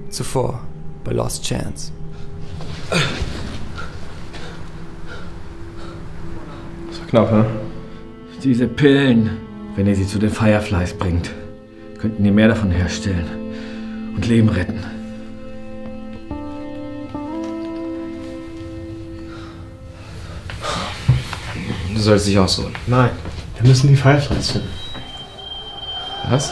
Zuvor bei Lost Chance. Das war knapp, hä? Diese Pillen, wenn ihr sie zu den Fireflies bringt, könnten die mehr davon herstellen und Leben retten. Du sollst dich ausruhen. Nein, wir müssen die Fireflies finden. Was?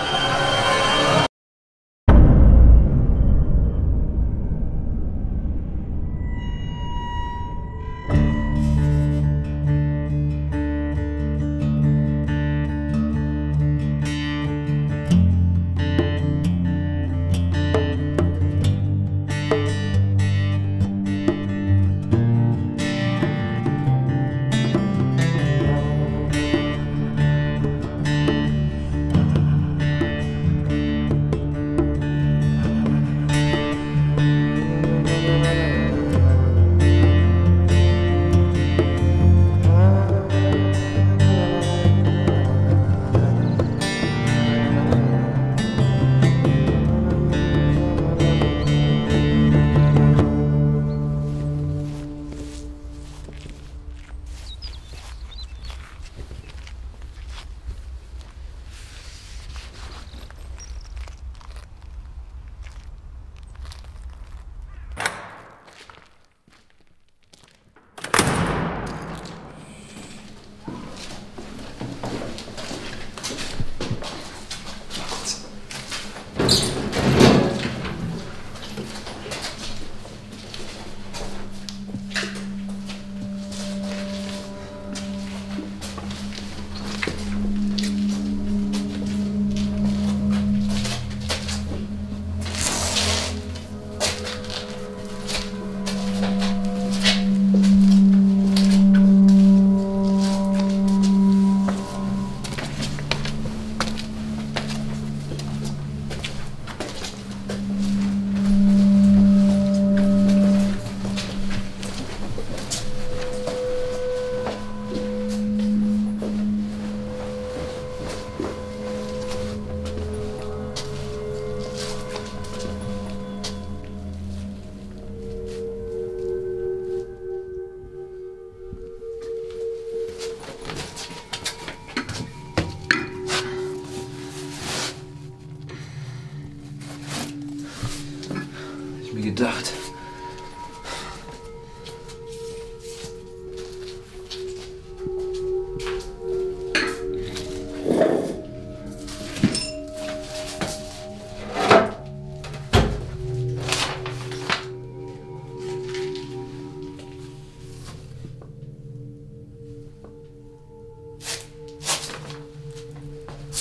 Gedacht.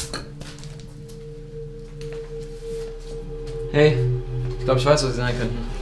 Hey, ich glaube, ich weiß, was sie sein könnten.